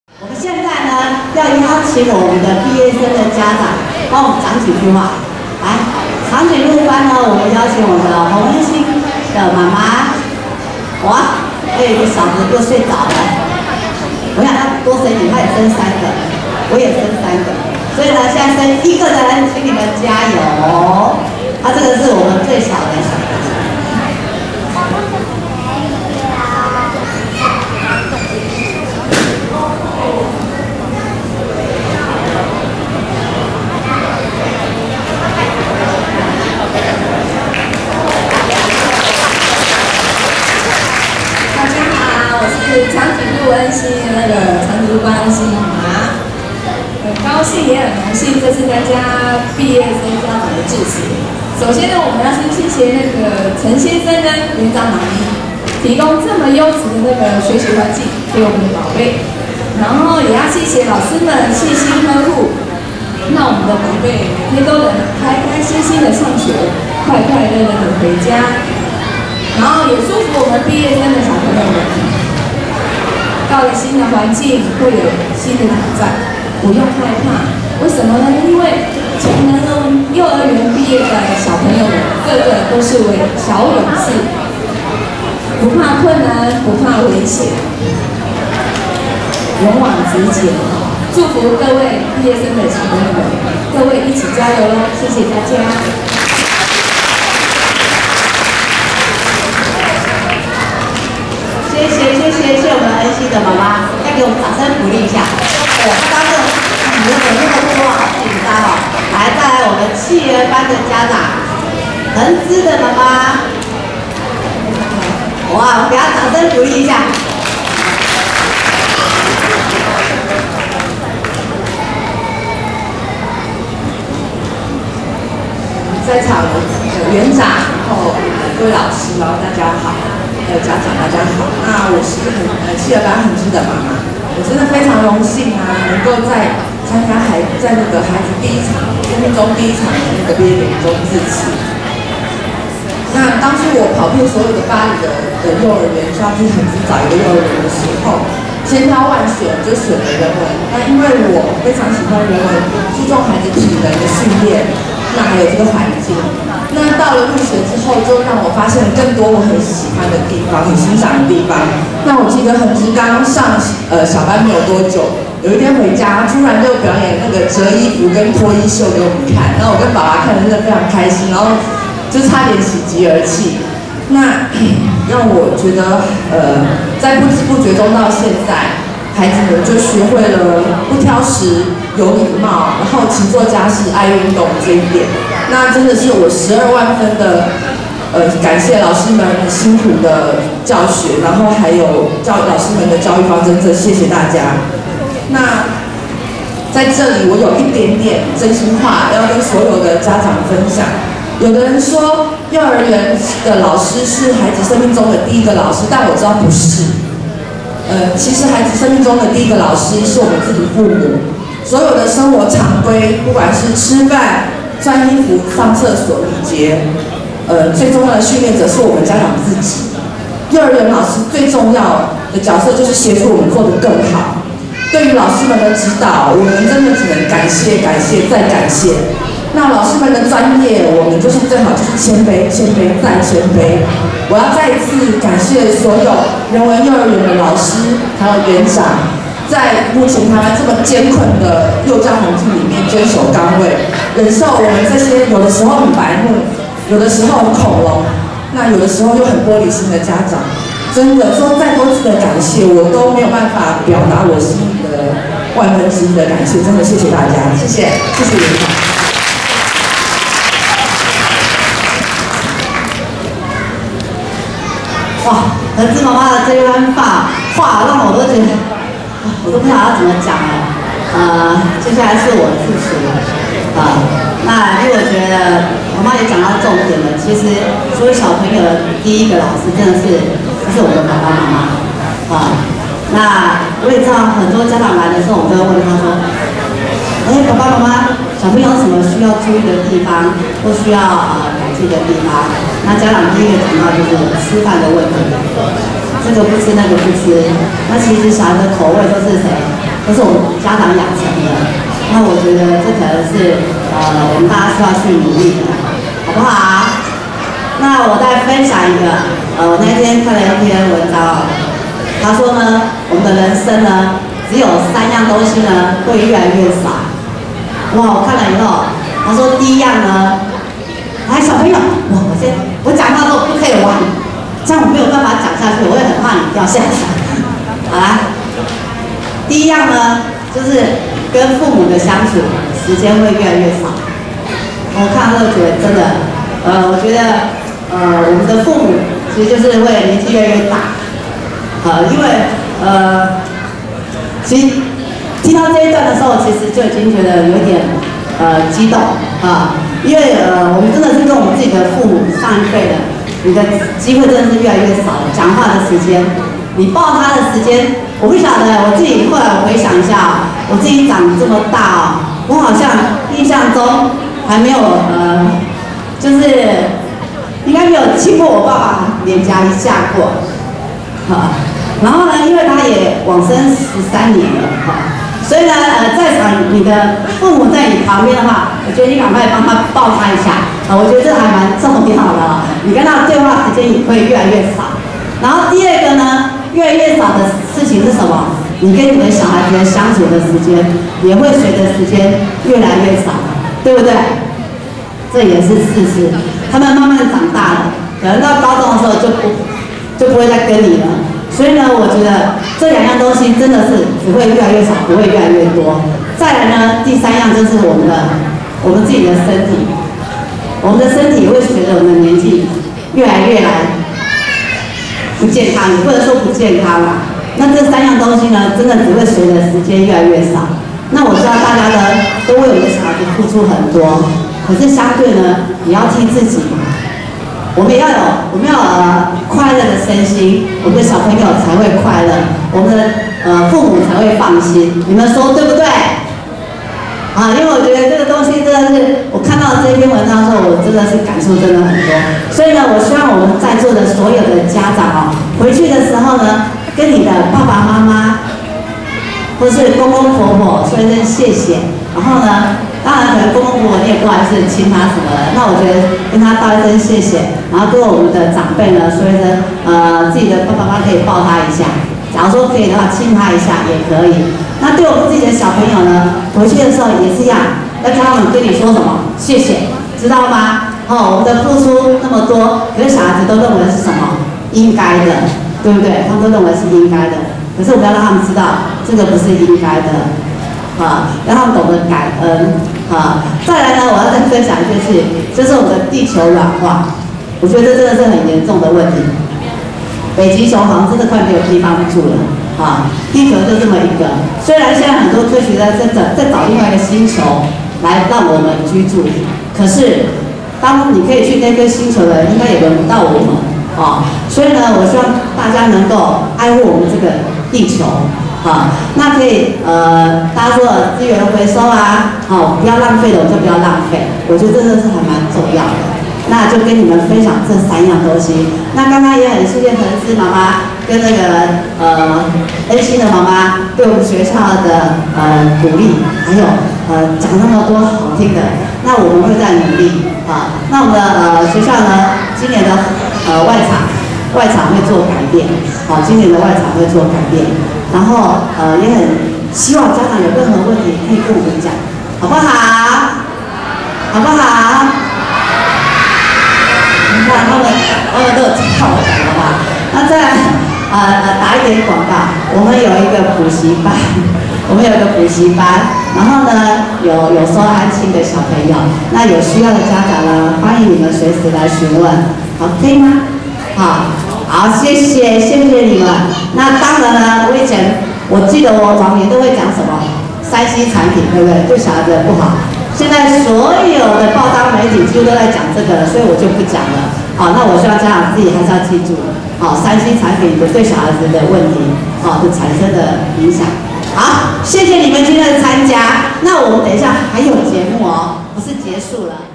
我们现在呢，要邀请我们的毕业生的家长帮我们讲几句话。来，长颈鹿班呢，我们邀请我们的洪恩欣的妈妈。哇，还有一个小子又睡着了。我想要多生一个，他也生3个，我也生3个，所以呢，现在生1个人，请你们加油。这个是我们最小的小孩子。 长颈鹿恩熙长颈鹿班恩熙妈妈，很高兴也很荣幸这次参加毕业生家长的致辞。首先呢，我们要先谢谢陈先生跟园长妈咪提供这么优质的学习环境给我们的宝贝，然后也要谢谢老师们细心呵护，让我们的宝贝每天都能开开心心的上学，快快乐乐的回家，然后也祝福我们毕业生的小朋友们。 到了新的环境，会有新的挑战，不用害怕。为什么呢？因为从幼儿园毕业的小朋友们，个个都是为小勇士，不怕困难，不怕危险，勇往直前。祝福各位毕业生的小朋友们，各位一起加油喽！谢谢大家。 谢谢我们恩熙的妈妈，再给我们掌声鼓励一下。刚刚你们怎么那么多，好紧张哦！来，再来我们企鹅班的家长，恒之的妈妈，哇，我们给他掌声鼓励一下。 在场的园长，然后各位老师，然后大家好。 家长大家好，那我是企鹅班恒之的妈妈，我真的非常荣幸能够在参加孩子第一场生命中第一场的毕业典礼中致辞。那当初我跑遍所有的巴黎的幼儿园，需要去恒之找一个幼儿园的时候，千挑万选就选了人文。那因为我非常喜欢人文，注重孩子体能的训练，那还有这个环境。 那到了入学之后，就让我发现更多我很喜欢的地方，很欣赏的地方。那我记得恒之刚上小班没有多久，有一天回家，突然就表演折衣服跟脱衣秀给我们看，然后我跟爸爸看得真的非常开心，然后就差点喜极而泣。那让我觉得在不知不觉中到现在，孩子们就学会了不挑食、有礼貌，然后勤做家事、爱运动这一点。 那真的是我12万分的，感谢老师们辛苦的教学，然后还有老师们的教育方针，真谢谢大家。那在这里，我有一点点真心话要跟所有的家长分享。有的人说，幼儿园的老师是孩子生命中的第一个老师，但我知道不是。其实孩子生命中的第一个老师是我们自己父母，所有的生活常规，不管是吃饭。 穿衣服、上厕所、礼节，最重要的训练者是我们家长自己。幼儿园老师最重要的角色就是协助我们做得更好。对于老师们的指导，我们真的只能感谢、感谢再感谢。那老师们的专业，我们就是最好就是谦卑、谦卑再谦卑。我要再一次感谢所有人文幼儿园的老师还有园长。 在目前台湾这么艰困的幼教环境里面坚守岗位，忍受我们这些有的时候很白目，有的时候很恐龙，那有的时候又很玻璃心的家长，真的说再多次的感谢，我都没有办法表达我心里的1/1000的感谢，真的谢谢大家，谢谢，谢谢园长。 哇，恒之妈妈的这一番话让我都觉得。 我都不知道要怎么讲了，接下来是我自述那因为我觉得妈妈也讲到重点了，其实所有小朋友的第一个老师真的是我的爸爸妈妈那我也知道很多家长来的时候，我们都会问他说，爸爸妈妈，小朋友有什么需要注意的地方，或需要改进的地方？那家长第一个讲到就是吃饭的问题。 这个不吃，那个不吃，那其实小孩的口味都是谁？ 都是我们家长养成的。那我觉得这可能是我们大家需要去努力的，好不好？那我再分享一个，我那天看了一篇文章，他说呢，我们的人生呢，只有3样东西呢会越来越少。哇，我看了以后，他说第一样呢，来小朋友，我讲话都不可以玩，这样我没有办法讲下去，我会很怕你掉下来。好啦，第一样呢，就是跟父母的相处时间会越来越少。我看到这个觉得真的，我觉得我们的父母其实就是会年纪越来越大，因为其实听到这一段的时候，其实就已经觉得有点激动啊，因为我们真的是跟我们自己的父母上一辈的，你的机会真的是越来越少了，讲话的时间，你抱他的时间，我不晓得，我自己后来我回想一下我自己长这么大我好像印象中还没有就是应该没有亲过我爸爸脸颊一下过，然后呢，因为他也往生13年了，所以呢，在场你的父母在你旁边的话，我觉得你赶快帮他抱他一下，我觉得这还蛮重要的，你跟他的对话时间也会越来越少。然后第二个呢，越来越少的事情是什么？你跟你的小孩子的相处的时间也会随着时间越来越少，对不对？这也是事实。他们慢慢长大了，可能到高中的时候就不会再跟你了。所以呢，我觉得这2样东西真的是只会越来越少，不会越来越多。再来呢，第3样就是我们自己的身体，我们的身体会随着我们的年纪越来不健康，也不能说不健康啦。那这3样东西呢，真的只会随着时间越来越少。那我知道大家呢都为我们的小孩子付出很多，可是相对呢，也要替自己。我们要快乐的身心，我们的小朋友才会快乐，我们的父母才会放心。你们说对不对？因为我觉得这个东西真的是，我看到这篇文章的时候，我真的是感触真的很多。所以呢，我希望我们在座的所有的家长回去的时候呢，跟你的爸爸妈妈或是公公婆婆说一声谢谢，然后呢，当然可能公公婆婆你也不好意思亲他什么的，那我觉得跟他道一声谢谢，然后跟我们的长辈呢说一声，自己的爸爸妈妈可以抱他一下，假如说可以的话亲他一下也可以。那对我们自己的小朋友呢，回去的时候也是一样，要叫他们跟你说什么谢谢，知道吗？我们的付出那么多，可是小孩子都认为是什么应该的，对不对？他们都认为是应该的。可是我们要让他们知道，这个不是应该的，让他们懂得感恩，再来呢，我要再分享一件事情，就是我们的地球软化，我觉得这真的是很严重的问题。北极熊好像真的快没有地方住了，地球就这么一个。虽然现在很多科学家在找另外一个星球来让我们居住，可是当你可以去那颗星球的，应该也轮不到我们。所以呢，我希望大家能够爱护我们这个地球，那可以大家说的资源回收不要浪费的我就不要浪费，我觉得真的是还蛮重要的。那就跟你们分享这3样东西。那刚刚也很谢谢彭思妈妈跟那个恩心的妈妈对我们学校的鼓励，还有讲那么多好听的。那我们会再努力那我们的学校呢，今年的外场会做改变，今年的外场会做改变。然后也很希望家长有任何问题可以跟我们讲，好不好？好不好？你看他们都有听到我讲的话。那再来打一点广告，我们有一个补习班，然后呢有收安亲的小朋友，那有需要的家长呢，欢迎你们随时来询问，好，可以吗？好，谢谢你们。那当然呢，我记得我往年都会讲什么3C 产品，对不对？对小孩子不好。现在所有的报章媒体几乎都在讲这个，所以我就不讲了。那我希望家长自己还是要记住，3C 产品对小孩子的问题的产生的影响。好，谢谢你们今天的参加。那我们等一下还有节目不是结束了。